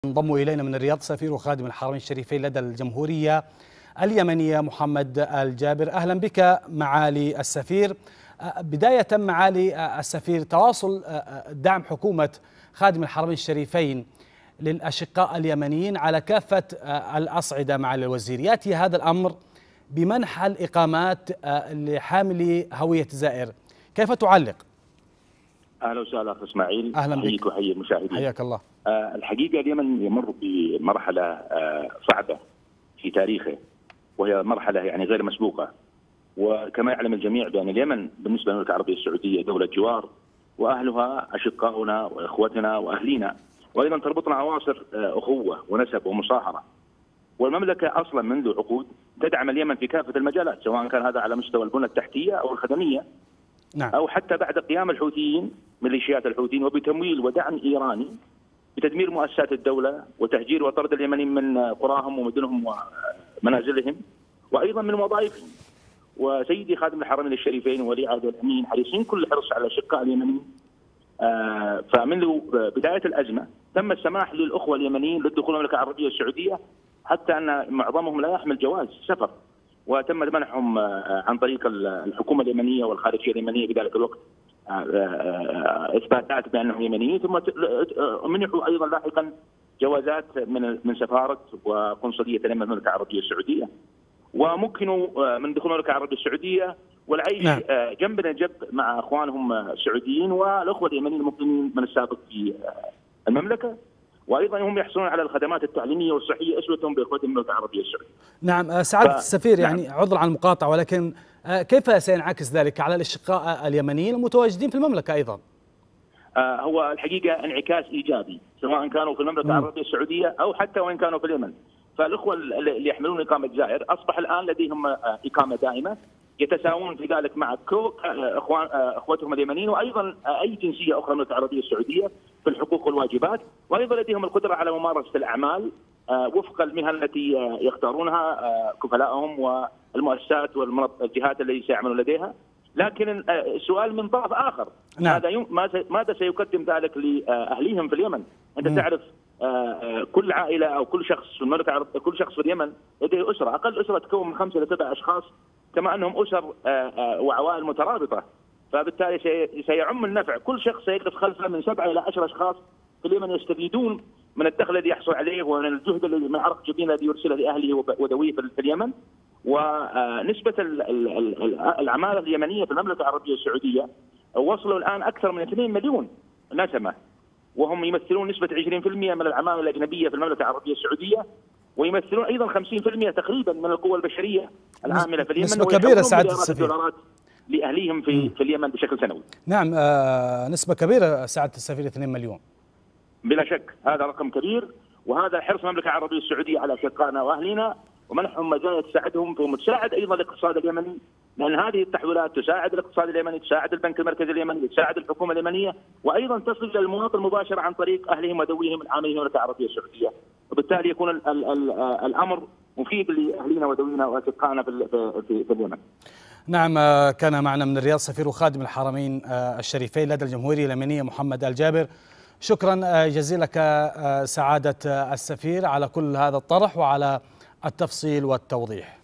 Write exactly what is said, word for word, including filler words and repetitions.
انضم إلينا من الرياض سفير وخادم الحرمين الشريفين لدى الجمهورية اليمنية محمد الجابر. أهلا بك معالي السفير. بداية معالي السفير، تواصل دعم حكومة خادم الحرمين الشريفين للأشقاء اليمنيين على كافة الأصعدة معالي الوزير، يأتي هذا الأمر بمنح الإقامات لحاملي هوية زائر، كيف تعلق؟ اهلا وسهلا اخ اسماعيل، اهلا بك. احييك واحيي المشاهدين. حياك الله. آه الحقيقه اليمن يمر بمرحله آه صعبه في تاريخه، وهي مرحله يعني غير مسبوقه، وكما يعلم الجميع بان اليمن بالنسبه للمملكه العربيه السعوديه دوله جوار، واهلها اشقاؤنا واخوتنا واهلينا، وايضا تربطنا اواصر آه اخوه ونسب ومصاهره. والمملكه اصلا منذ عقود تدعم اليمن في كافه المجالات، سواء كان هذا على مستوى البنى التحتيه او الخدميه، نعم. أو حتى بعد قيام الحوثيين ميليشيات الحوثيين وبتمويل ودعم إيراني بتدمير مؤسسات الدولة وتهجير وطرد اليمنيين من قراهم ومدنهم ومنازلهم وأيضا من وظائفهم. وسيدي خادم الحرمين الشريفين ولي عهد الأمين حريصين كل الحرص على الأشقاء اليمنيين. آه فمنذ بداية الأزمة تم السماح للأخوة اليمنيين للدخول المملكة العربية السعودية، حتى أن معظمهم لا يحمل جواز سفر، وتم منحهم عن طريق الحكومه اليمنيه والخارجيه اليمنيه في ذلك الوقت اثباتات بانهم يمنيين، ثم منحوا ايضا لاحقا جوازات من من سفاره وقنصليه اليمن المملكه العربيه السعوديه، ومكنوا من دخول المملكه العربيه السعوديه والعيش نعم. جنب جنب مع اخوانهم السعوديين والاخوه اليمنيين المقيمين من السابق في المملكه، وايضا هم يحصلون على الخدمات التعليميه والصحيه اسوه باخوتهم من المملكه العربيه السعوديه. نعم سعاده ف... السفير، يعني نعم. عذر عن المقاطعه، ولكن كيف سينعكس ذلك على الاشقاء اليمنيين المتواجدين في المملكه ايضا؟ آه هو الحقيقه انعكاس ايجابي، سواء كانوا في المملكه م. العربيه السعوديه او حتى وان كانوا في اليمن. فالاخوه اللي يحملون اقامه زائر اصبح الان لديهم اقامه دائمه، يتساوون في ذلك مع اخوان اخوتهم اليمنيين وايضا اي جنسيه اخرى من العربيه السعوديه في الحقوق والواجبات، وايضا لديهم القدره على ممارسه الاعمال وفق المهن التي يختارونها كفلاءهم والمؤسسات والجهات التي سيعملون لديها. لكن السؤال من طرف اخر، نعم. ماذا ماذا سيقدم ذلك لاهليهم في اليمن؟ انت م. تعرف كل عائله او كل شخص في المملكه العربيه، كل شخص في اليمن لديه اسره، اقل اسره تكون من خمسه الى سبع اشخاص، كما انهم اسر وعوائل مترابطه، فبالتالي سيعم النفع، كل شخص سيقف خلفه من سبعه الى عشره اشخاص في اليمن يستفيدون من الدخل الذي يحصل عليه ومن الجهد الذي من عرق جبين الذي يرسله لاهله وذويه في اليمن. ونسبه العماله اليمنيه في المملكه العربيه السعوديه وصلوا الان اكثر من اثنين مليون نسمه، وهم يمثلون نسبه عشرين بالمئة من العماله الاجنبيه في المملكه العربيه السعوديه، ويمثلون ايضا خمسين بالمئة تقريبا من القوى البشريه العامله في اليمن، نسبه كبيره سعاده السفير لاهليهم في في اليمن بشكل سنوي. نعم آه نسبه كبيره سعاده السفير، اثنين مليون بلا شك، هذا رقم كبير، وهذا حرص المملكه العربيه السعوديه على اشقائنا واهلنا ومنحهم مزايا تساعدهم في تساعد ايضا الاقتصاد اليمني، لان هذه التحويلات تساعد الاقتصاد اليمني، تساعد البنك المركزي اليمني، تساعد الحكومه اليمنيه، وايضا تصل الى المواطن مباشره عن طريق اهلهم وذويهم العاملين في المملكه العربيه السعوديه، وبالتالي يكون ال ال ال الامر مفيد لاهلنا وذوينا واشقائنا في, في, في اليمن. نعم، كان معنا من الرياض سفير وخادم الحرمين الشريفين لدى الجمهورية اليمنية محمد الجابر. شكرا جزيلا لك سعادة السفير على كل هذا الطرح وعلى التفصيل والتوضيح.